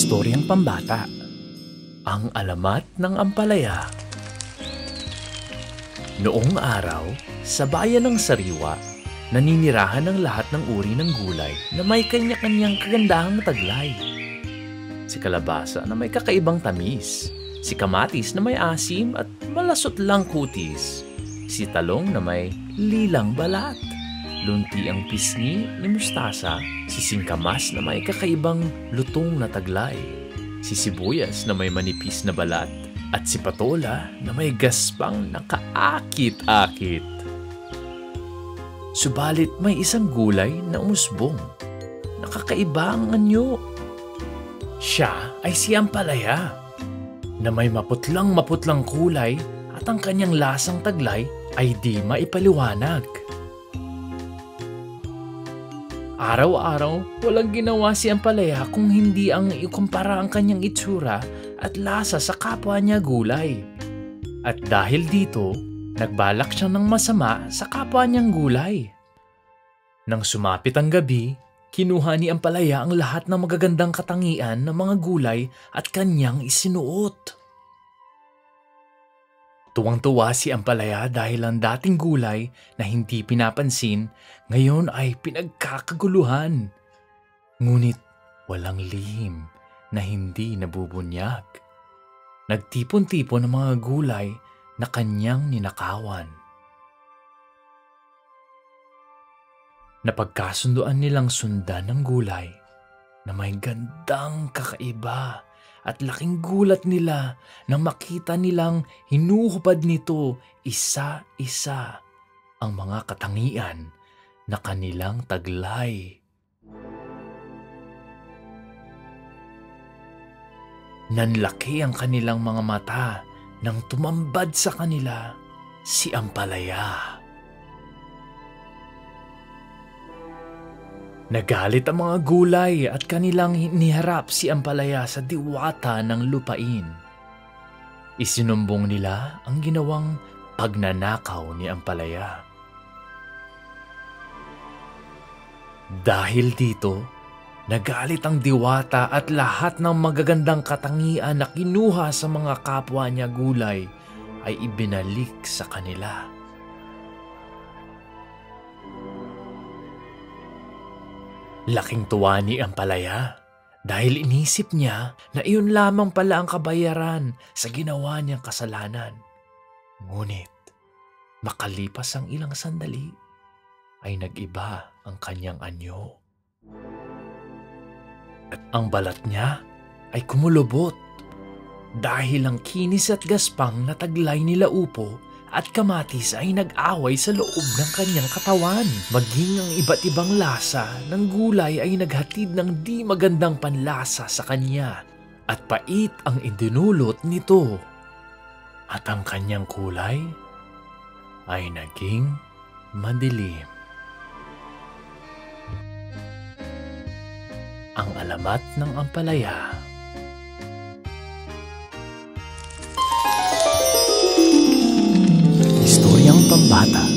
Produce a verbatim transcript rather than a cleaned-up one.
Istoryang pambata. Ang alamat ng ampalaya. Noong araw, sa bayan ng Sariwa, naninirahan ang lahat ng uri ng gulay na may kanya-kanyang kagandahang taglay. Si kalabasa na may kakaibang tamis, si kamatis na may asim at malasot lang kutis, si talong na may lilang balat, lunti ang pisngi ni mustasa, si singkamas na may kakaibang lutong na taglay, si sibuyas na may manipis na balat, at si patola na may gaspang nakaakit-akit. Subalit may isang gulay na umusbong. Nakakaiba ang anyo. Siya ay si ampalaya, na may maputlang maputlang kulay at ang kanyang lasang taglay ay di maipaliwanag. Araw-araw, walang ginawa si ampalaya kung hindi ang ikumpara ang kanyang itsura at lasa sa kapwa niya gulay. At dahil dito, nagbalak siya ng masama sa kapwa niyang gulay. Nang sumapit ang gabi, kinuha ni ampalaya ang lahat ng magagandang katangian ng mga gulay at kanyang isinuot. Tuwang-tuwa si ampalaya dahil ang dating gulay na hindi pinapansin ngayon ay pinagkakaguluhan. Ngunit walang lihim na hindi nabubunyag. Nagtipon-tipon ang mga gulay na kanyang ninakawan. Napagkasunduan nilang sundan ng gulay na may gandang kakaiba at laking gulat nila nang makita nilang hinuhubad nito isa-isa ang mga katangian na kanilang taglay. Nanlaki ang kanilang mga mata nang tumambad sa kanila si ampalaya. Nagalit ang mga gulay at kanilang iniharap si ampalaya sa diwata ng lupain. Isinumbong nila ang ginawang pagnanakaw ni ampalaya. Dahil dito, nagalit ang diwata at lahat ng magagandang katangian na kinuha sa mga kapwa niya gulay ay ibinalik sa kanila. Laking tuwa ni ampalaya dahil inisip niya na iyon lamang pala ang kabayaran sa ginawa niyang kasalanan. Ngunit makalipas ang ilang sandali ay nag-iba ang kanyang anyo. At ang balat niya ay kumulubot dahil ang kinis at gaspang na taglay nila upo at kamatis ay nag-away sa loob ng kanyang katawan. Maging ang iba't ibang lasa ng gulay ay naghatid ng di magandang panlasa sa kanya at pait ang idinulot nito. At ang kanyang kulay ay naging madilim. Ang alamat ng ampalaya. Istoryang pambata.